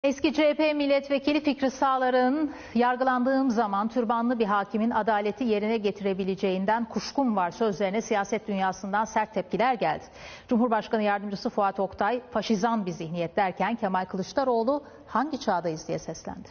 Eski CHP milletvekili Fikri Sağlar'ın yargılandığım zaman türbanlı bir hakimin adaleti yerine getirebileceğinden kuşkum var sözlerine siyaset dünyasından sert tepkiler geldi. Cumhurbaşkanı Yardımcısı Fuat Oktay faşizan bir zihniyet derken Kemal Kılıçdaroğlu hangi çağdayız diye seslendi.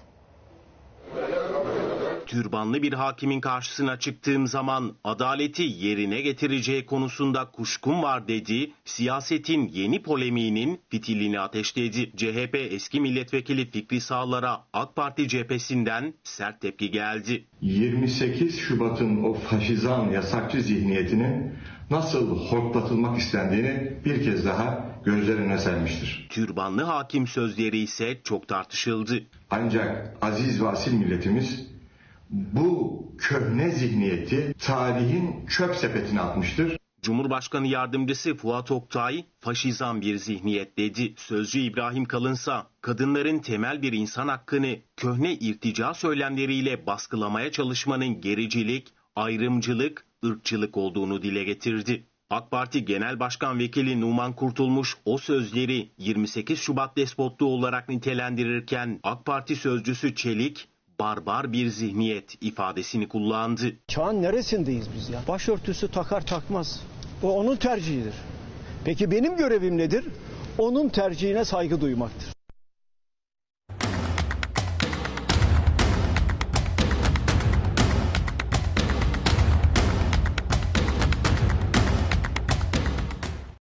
Türbanlı bir hakimin karşısına çıktığım zaman adaleti yerine getireceği konusunda kuşkum var dedi. Siyasetin yeni polemiğinin fitilini ateşledi. CHP eski milletvekili Fikri Sağlar'a AK Parti cephesinden sert tepki geldi. 28 Şubat'ın o faşizan yasakçı zihniyetinin nasıl hortlatılmak istendiğini bir kez daha gözlerine sermiştir. Türbanlı hakim sözleri ise çok tartışıldı. Ancak aziz ve asil milletimiz bu köhne zihniyeti tarihin çöp sepetine atmıştır. Cumhurbaşkanı Yardımcısı Fuat Oktay faşizan bir zihniyet dedi. Sözcü İbrahim Kalınsa kadınların temel bir insan hakkını köhne irtica söylemleriyle baskılamaya çalışmanın gericilik, ayrımcılık, ırkçılık olduğunu dile getirdi. AK Parti Genel Başkan Vekili Numan Kurtulmuş o sözleri 28 Şubat despotluğu olarak nitelendirirken AK Parti sözcüsü Çelik barbar bir zihniyet ifadesini kullandı. Çağın neresindeyiz biz ya? Başörtüsü takar takmaz. O onun tercihidir. Peki benim görevim nedir? Onun tercihine saygı duymaktır.